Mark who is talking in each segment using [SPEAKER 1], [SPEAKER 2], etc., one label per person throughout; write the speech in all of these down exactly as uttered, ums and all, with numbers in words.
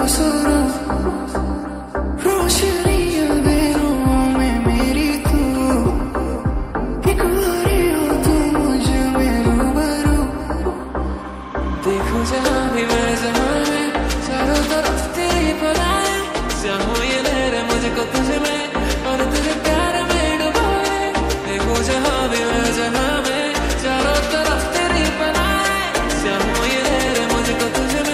[SPEAKER 1] सुरो रोशनी अंधेरों में मेरी तू एक बारी हो तू मुझ में रूबरू देखो जहाँ भी मैं जहाँ में चारों तरफ तेरी पनाहे चाहो ये लहर मुझको तुझ में और तुझे प्यार में डुबाए देखो जहाँ भी मैं जहाँ में चारों तरफ तेरी पनाहे चाहो ये लहर मुझको तुझ में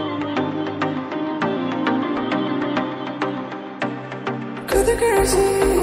[SPEAKER 1] could the girls